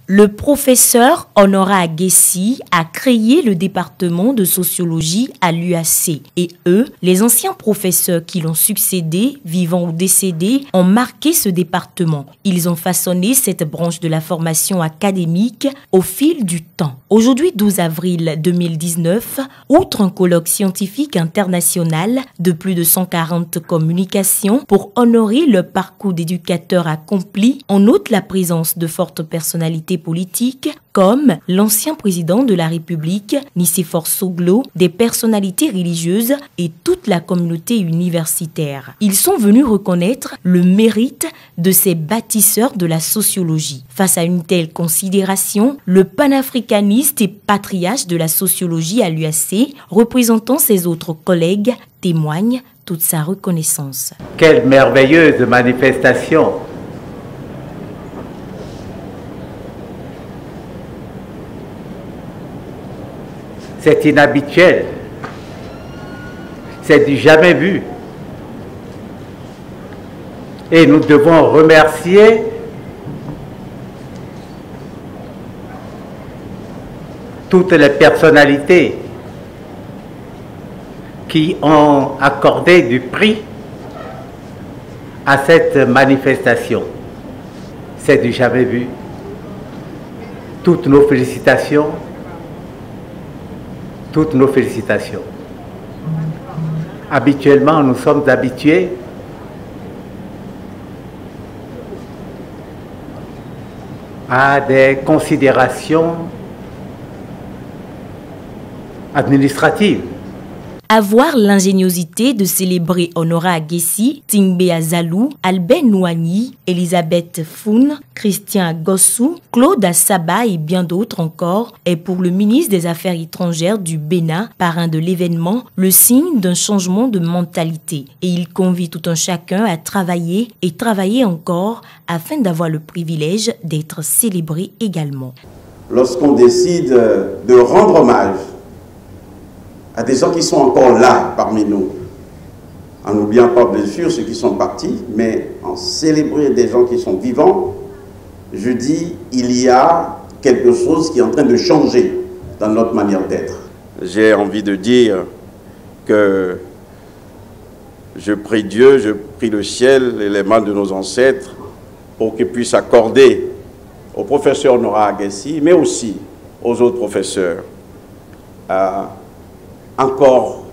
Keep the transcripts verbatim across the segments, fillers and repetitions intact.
Le professeur Honora Aguessi a créé le département de sociologie à l'U A C et eux, les anciens professeurs qui l'ont succédé, vivants ou décédés, ont marqué ce département. Ils ont façonné cette branche de la formation académique au fil du temps. Aujourd'hui, douze avril deux mille dix-neuf, outre un colloque scientifique international de plus de cent quarante communications pour honorer le parcours d'éducateurs accomplis, on note la présence de fortes personnalités politiques comme l'ancien président de la République, Nicéphore Soglo, des personnalités religieuses et toute la communauté universitaire. Ils sont venus reconnaître le mérite de ces bâtisseurs de la sociologie. Face à une telle considération, le panafricaniste et patriarche de la sociologie à l'U A C, représentant ses autres collègues, témoigne toute sa reconnaissance. Quelle merveilleuse manifestation! C'est inhabituel, c'est du jamais vu. Et nous devons remercier toutes les personnalités qui ont accordé du prix à cette manifestation. C'est du jamais vu. Toutes nos félicitations. Toutes nos félicitations. Habituellement, nous sommes habitués à des considérations administratives. Avoir l'ingéniosité de célébrer Honora Aguessi, Tingbe Azalou, Albert Nouani, Elisabeth Foun, Christian Gossou, Claude Assaba et bien d'autres encore est pour le ministre des Affaires étrangères du Bénin, parrain de l'événement, le signe d'un changement de mentalité. Et il convie tout un chacun à travailler et travailler encore afin d'avoir le privilège d'être célébré également. Lorsqu'on décide de rendre hommage à des gens qui sont encore là parmi nous, en n'oubliant pas bien sûr ceux qui sont partis, mais en célébrer des gens qui sont vivants, je dis, il y a quelque chose qui est en train de changer dans notre manière d'être. J'ai envie de dire que je prie Dieu, je prie le ciel et les mains de nos ancêtres pour qu'ils puissent accorder au professeur Honora Aguessi, mais aussi aux autres professeurs, euh, encore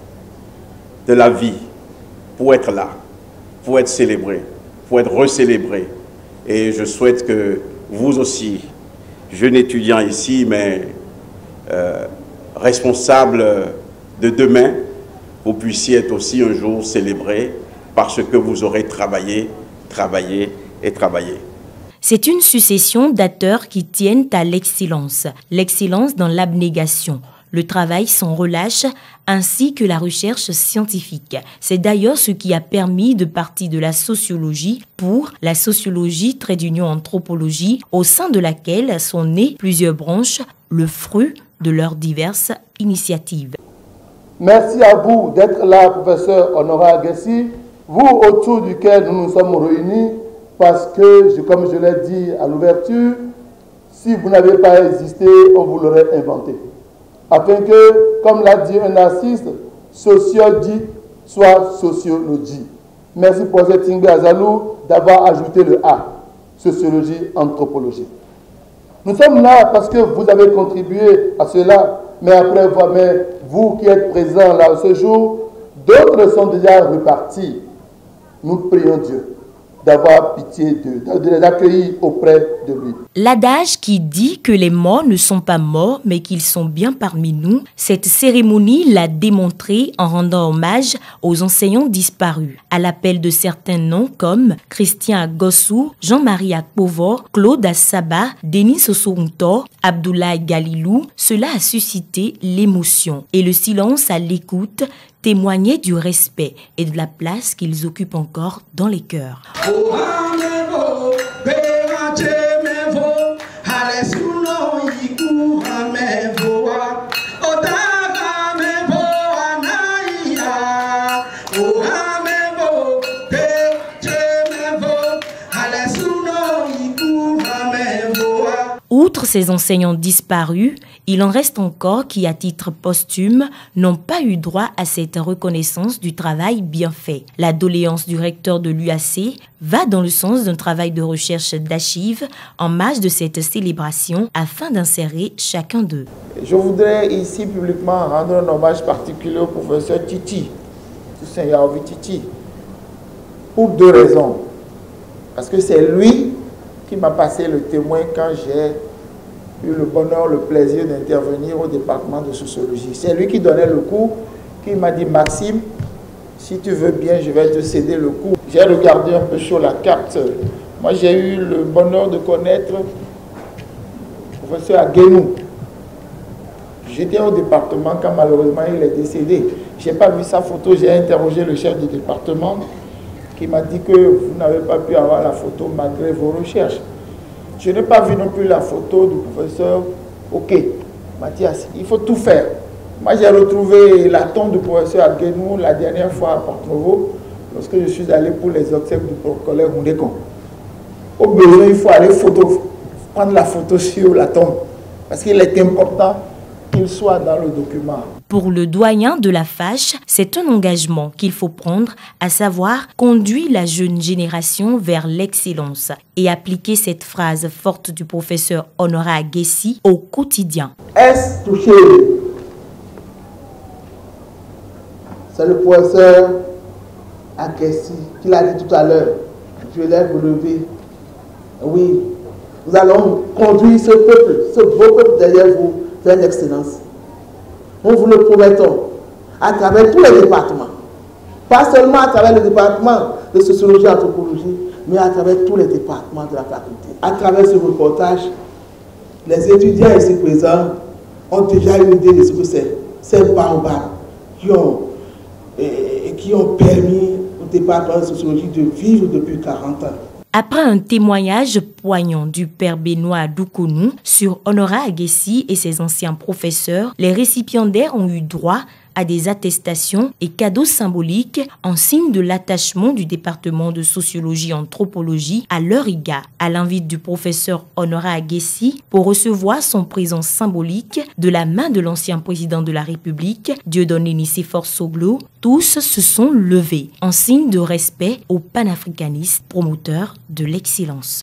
de la vie pour être là, pour être célébré, pour être recélébré. Et je souhaite que vous aussi, jeunes étudiants ici, mais euh, responsables de demain, vous puissiez être aussi un jour célébrés parce que vous aurez travaillé, travaillé et travaillé. C'est une succession d'acteurs qui tiennent à l'excellence, l'excellence dans l'abnégation, le travail sans relâche, ainsi que la recherche scientifique. C'est d'ailleurs ce qui a permis de partir de la sociologie pour la sociologie trait d'union anthropologie, au sein de laquelle sont nées plusieurs branches, le fruit de leurs diverses initiatives. Merci à vous d'être là, professeur Honora Aguessi, vous autour duquel nous nous sommes réunis, parce que, comme je l'ai dit à l'ouverture, si vous n'avez pas existé, on vous l'aurait inventé. Afin que, comme l'a dit un narcisse, sociologie soit sociologie. Merci pour cette Tingbe Azalou d'avoir ajouté le A, sociologie, anthropologie. Nous sommes là parce que vous avez contribué à cela, mais après mais vous qui êtes présents là ce jour, d'autres sont déjà repartis. Nous prions Dieu d'avoir pitié d'eux, de les accueillir auprès de lui. L'adage qui dit que les morts ne sont pas morts, mais qu'ils sont bien parmi nous, cette cérémonie l'a démontré en rendant hommage aux enseignants disparus. À l'appel de certains noms comme Christian Gossou, Jean-Marie Akpovo, Claude Assaba, Denis Ossountor, Abdoulaye Galilou, cela a suscité l'émotion et le silence à l'écoute témoignait du respect et de la place qu'ils occupent encore dans les cœurs. Outre ces enseignants disparus, il en reste encore qui, à titre posthume, n'ont pas eu droit à cette reconnaissance du travail bien fait. La doléance du recteur de l'U A C va dans le sens d'un travail de recherche d'archives en marge de cette célébration afin d'insérer chacun d'eux. Je voudrais ici publiquement rendre un hommage particulier au professeur Titi, Toussaint Yaovi Titi, pour deux raisons. Parce que c'est lui qui m'a passé le témoin quand j'ai eu le bonheur, le plaisir d'intervenir au département de sociologie. C'est lui qui donnait le cours, qui m'a dit « Maxime, si tu veux bien, je vais te céder le cours ». J'ai regardé un peu sur la carte. Moi, j'ai eu le bonheur de connaître le professeur Aguenou. J'étais au département quand malheureusement il est décédé. Je n'ai pas vu sa photo, j'ai interrogé le chef du département qui m'a dit que vous n'avez pas pu avoir la photo malgré vos recherches. Je n'ai pas vu non plus la photo du professeur Ok, Mathias. Il faut tout faire. Moi, j'ai retrouvé la tombe du professeur Aguenou la dernière fois à Porto-Novo, lorsque je suis allé pour les obsèques du collègue Moundekon. Au besoin, il faut aller photo, prendre la photo sur la tombe, parce qu'il est important qu'il soit dans le document. Pour le doyen de la F A C H, c'est un engagement qu'il faut prendre, à savoir conduire la jeune génération vers l'excellence et appliquer cette phrase forte du professeur Honoré Aguessi au quotidien. Est-ce touché? C'est le professeur Aguessi qui l'a dit tout à l'heure. Je l'ai relevé. Oui, nous allons conduire ce peuple, ce beau peuple derrière vous, vers l'excellence. Nous vous le promettons, à travers tous les départements. Pas seulement à travers le département de sociologie et anthropologie, mais à travers tous les départements de la faculté. À travers ce reportage, les étudiants ici présents ont déjà une idée de ce que c'est. Ces baobabs qui ont, et, qui ont permis au département de sociologie de vivre depuis quarante ans. Après un témoignage poignant du père Benoît Doukounou sur Honoré Aguessi et ses anciens professeurs, les récipiendaires ont eu droit à des attestations et cadeaux symboliques en signe de l'attachement du département de sociologie et anthropologie à leur égard. À l'invite du professeur Honoré Aguessi pour recevoir son présent symbolique de la main de l'ancien président de la République, Dieudonné Nicéphore Soglo, tous se sont levés en signe de respect aux panafricanistes promoteurs de l'excellence.